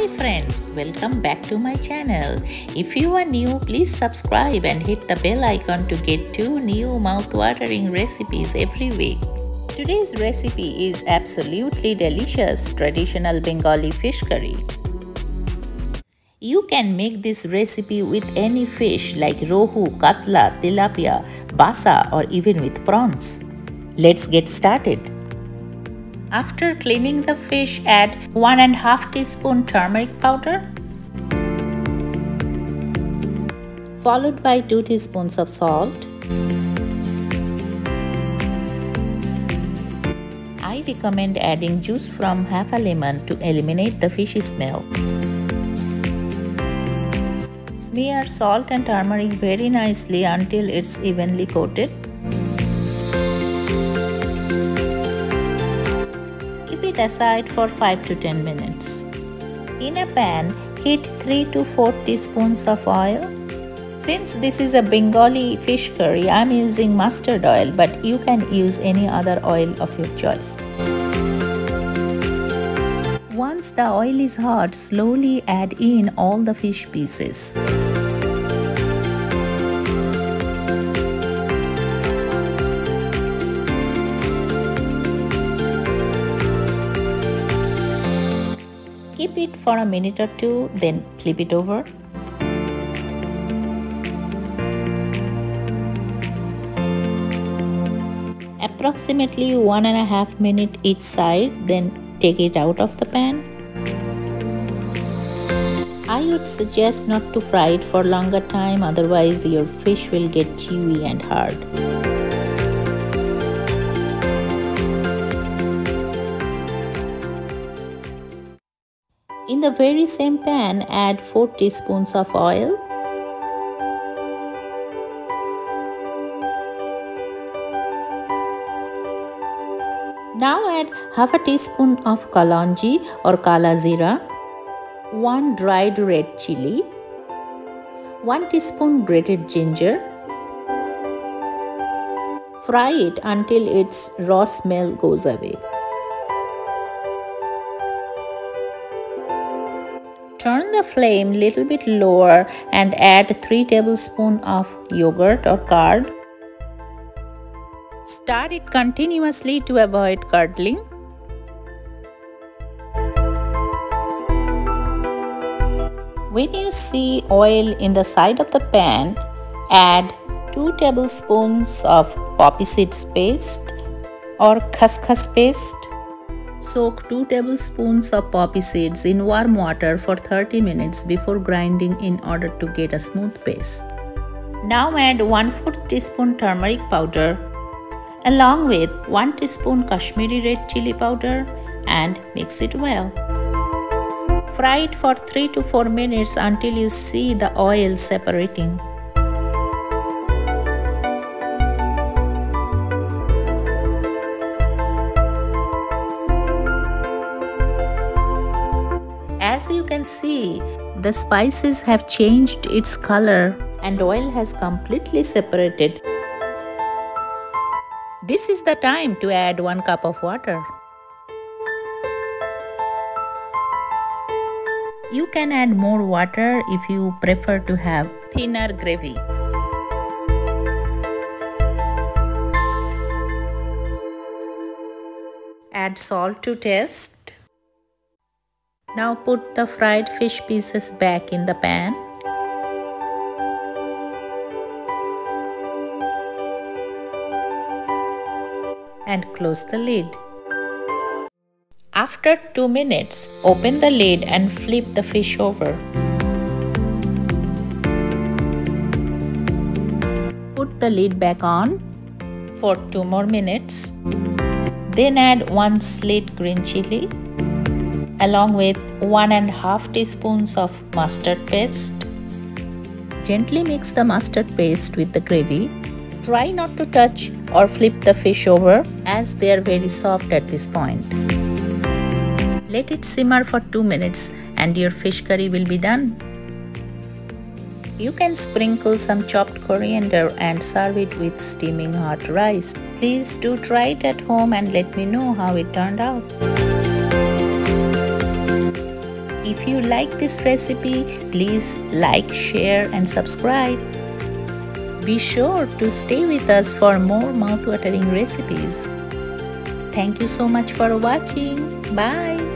Hi friends, welcome back to my channel. If you are new, please subscribe and hit the bell icon to get 2 new mouth-watering recipes every week. Today's recipe is absolutely delicious traditional Bengali fish curry. You can make this recipe with any fish like rohu, katla, tilapia, basa or even with prawns. Let's get started. After cleaning the fish, add 1½ teaspoon turmeric powder, followed by 2 teaspoons of salt. I recommend adding juice from half a lemon to eliminate the fishy smell. Smear salt and turmeric very nicely until it's evenly coated. Keep it aside for 5 to 10 minutes. In a pan, heat 3 to 4 teaspoons of oil. Since this is a Bengali fish curry, I am using mustard oil, but you can use any other oil of your choice. Once the oil is hot, slowly add in all the fish pieces. Keep it for a minute or two, then flip it over. Approximately 1½ minute each side, then take it out of the pan. I would suggest not to fry it for longer time, otherwise your fish will get chewy and hard. In the very same pan, add 4 teaspoons of oil. Now add half a teaspoon of kalonji or kala zira, 1 dried red chili, 1 teaspoon grated ginger. Fry it until its raw smell goes away. Turn the flame little bit lower and add 3 tablespoons of yogurt or curd. Stir it continuously to avoid curdling. When you see oil in the side of the pan, add 2 tablespoons of poppy seeds paste or khaskhas paste. Soak 2 tablespoons of poppy seeds in warm water for 30 minutes before grinding in order to get a smooth paste. Now add 1/4 teaspoon turmeric powder along with 1 teaspoon Kashmiri red chili powder and mix it well. Fry it for 3 to 4 minutes until you see the oil separating. As you can see, the spices have changed its color and oil has completely separated. This is the time to add 1 cup of water. You can add more water if you prefer to have thinner gravy. Add salt to taste. Now put the fried fish pieces back in the pan. And close the lid. After 2 minutes, open the lid and flip the fish over. Put the lid back on for 2 more minutes. Then add 1 sliced green chili along with 1½ teaspoons of mustard paste. Gently mix the mustard paste with the gravy. Try not to touch or flip the fish over as they are very soft at this point. Let it simmer for 2 minutes and your fish curry will be done. You can sprinkle some chopped coriander and serve it with steaming hot rice. Please do try it at home and let me know how it turned out. If you like this recipe, please like, share and subscribe. Be sure to stay with us for more mouth-watering recipes. Thank you so much for watching. Bye.